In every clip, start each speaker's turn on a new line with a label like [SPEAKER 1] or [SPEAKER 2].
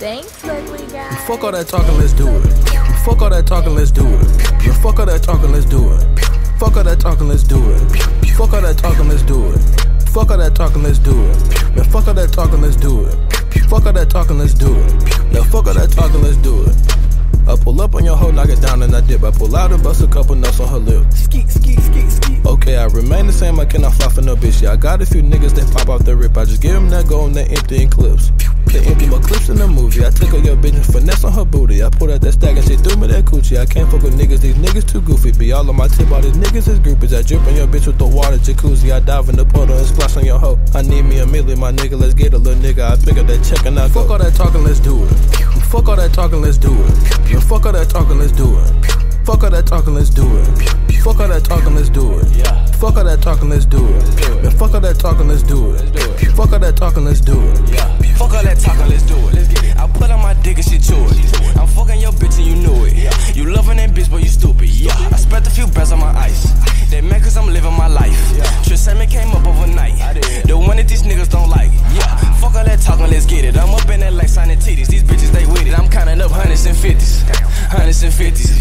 [SPEAKER 1] Thanks, ugly guy.
[SPEAKER 2] Fuck all that talking, let's do it. Fuck all that talking, let's do it. Fuck all that talking, let's do it. Fuck all that talking, let's do it. Fuck all that talking, let's do it. Fuck all that talking, let's do it. Man, fuck all that talking, let's do it. Fuck all that talking, let's do it. Now fuck all that talking, let's do it. I pull up on your hoe, knock it down and I dip. I pull out and bust a couple nuts on her lip. Skeet, skeet, skeet, skeet. Okay, I remain the same, I cannot fly for no bitch. Yeah, I got a few niggas that pop off the rip. I just give them that gold and they empty in clips. They empty my clips in the movie. I take out your bitch and finesse on her booty. I pull out that stack and she threw me that coochie. I can't fuck with niggas, these niggas too goofy. Be all on my tip, all these niggas is groupies. I drip on your bitch with the water jacuzzi. I dive in the puddle and splash on your hoe. I need me a million, my nigga, let's get a little nigga. I pick up that check and I go. Fuck all that talking, let's do it. Fuck all that talking, let's do it. Fuck all that talking, let's do it. Fuck all that talking, let's do it. Fuck all that talking, let's do it. Fuck all that talking, let's do it. Man, fuck all that talking, let's do it. Fuck all that talking, let's do it.
[SPEAKER 3] Fuck all that talking, let's do it. I put on my dick and shit to it. I'm fucking your bitch and you knew it. You loving that bitch, but you stupid. I spent a few breaths on my ice. They mad cause I'm living my life. Trisami came up overnight. The one that these niggas don't like. Fuck all that talking, let's get it. I'm up in that like signing titties. These bitches, they with it. I'm counting up hundreds and fifties. Hundreds and fifties,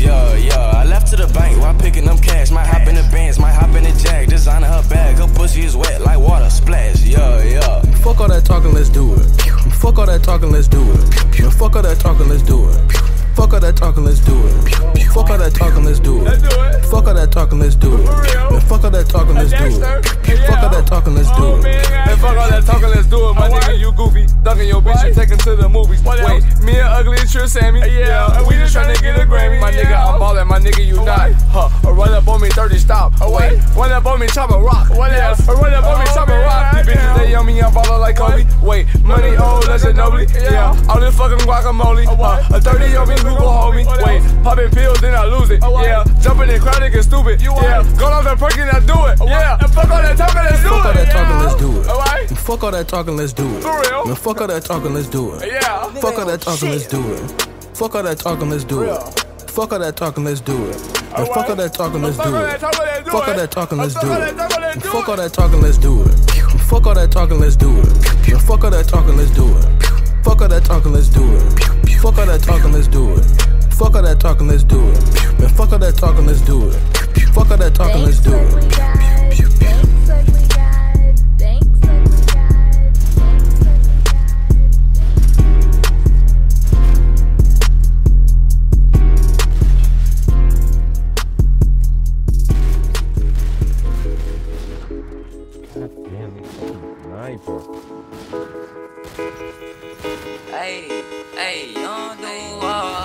[SPEAKER 3] I left to the bank while picking them cash. Might hop in the Benz, might hop in the Jag. Designer her bag, her pussy is wet like water splash.
[SPEAKER 2] Fuck all that talking, let's do it. Fuck all that talking, let's do it. Fuck all that talking, let's do it. Fuck all that talking, let's do it. Fuck all that talking, let's do it. Fuck all that talking, let's do it. Fuck all that talking, let's do it. Fuck all that talking, let's do it.
[SPEAKER 4] Man, fuck all that talking, let's do it. My nigga, you goofy. Ducking your bitch, you taking to the movies. Wait, me and Ugly and Trisami. We just tryna get a Grammy. My nigga, I'm ballin', my nigga, you not. Run up on me, 30 stop. Wait, run up on me, chop a rock. Run up on me, chop a rock. These bitches, they on me, I'm ballin' like Kobe. Wait, money old, legend nobly. All this fucking guacamole. A 30 on me, who gon' hold me? Wait, poppin' pills, then I lose it. Jumping in crowd, get stupid. Go off and perk and I do it. And fuck all that talking, let's do it.
[SPEAKER 2] Fuck all that talking, let's do it. Fuck all that talking, let's do it.
[SPEAKER 4] For real?
[SPEAKER 2] Man, fuck all that talking, let's do it. Fuck all that talking, let's do it. Fuck all that talking, let's do it. Fuck all that talking, let's do it. Man, fuck all that talking, let's do it. Fuck all that talking, let's do it. Fuck all that talking, let's do it. Fuck all that talking, let's do it. Fuck all that talking, let's do it. Fuck all that talking, let's do it. Fuck all that talking, let's do it. Fuck all that talking, let's do it. Man, fuck all that talking, let's do it. Fuck all that talking, let's do it.
[SPEAKER 1] Thanks, ugly guy. Thanks, ugly guy.
[SPEAKER 5] Hey, young dude,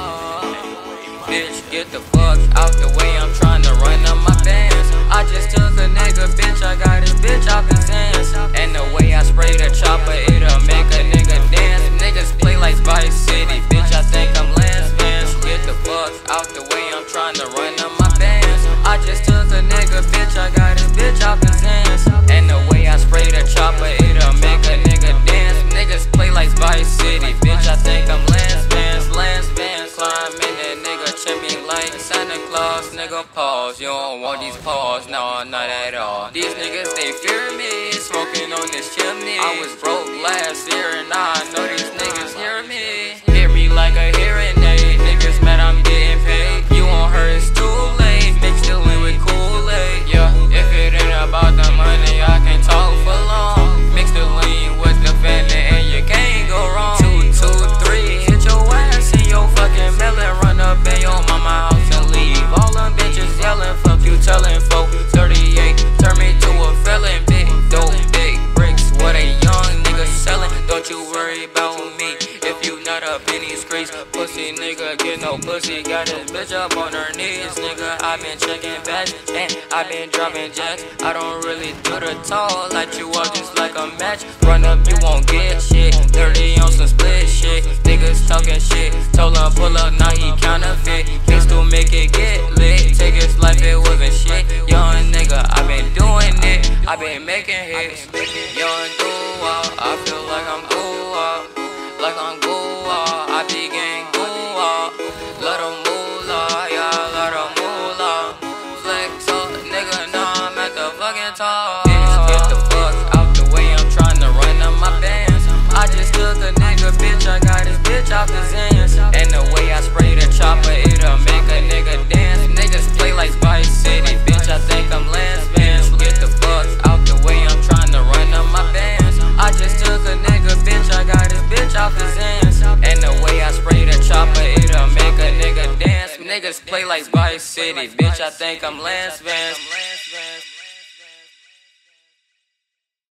[SPEAKER 5] bitch, get the fuck out the way. I'm trying to run up my bands. I just took a nigga, bitch. I got his bitch off his hands. And the way I spray the chopper, it'll make a nigga dance. Niggas play like Vice City, bitch. I think I'm Lance Vance. Get the fuck out the way. I'm trying to run up my bands. I just took a nigga, bitch. I got his bitch off his hands. And the way I spray the chopper, it'll make a nigga dance. Niggas play like Vice City, bitch. I think I'm Lance Vance. Lance Vance, climb in that nigga chimney like Santa Claus. Nigga, pause. You don't want these paws, no, not at all. These niggas, they fear me, smoking on this chimney. I was broke last year and now I know these niggas hear me. Hear me like a hearing aid. Niggas mad I'm getting paid. You won't hurt, it's too late. Mixed it in with Kool-Aid. If it ain't about the money, I can talk for long. Mix the lean with the family and you can't go wrong. 2, 2, 3, hit your ass in your fucking melon. Run up in your mama house and leave. All them bitches yelling, fuck you telling folk. 38, turn me to a felon. Big dope, big bricks, what a young nigga selling. Don't you worry about me if you not up in these streets. Pussy nigga get no pussy, got his bitch up on her knees. Nigga, I been checking back and I been dropping jacks. I don't really do the tall, light you up just like a match. Run up, you won't get shit. 30 on some split shit. Niggas talking shit. Told him pull up, now he counterfeit. Pistol make it get lit. Take his life, it wasn't shit. Young nigga, I been doing it. I been making hits. Young dude, I feel like I'm like I'm I be gang let 'em moolah, let 'em moolah. Flex up, nigga, now I'm at the fucking top. Bitch, get the fuck out the way. I'm trying to run up my bands. I just took a nigga, bitch. I got his bitch off Niggas play like Vice City, bitch, I think I'm Lance Vance.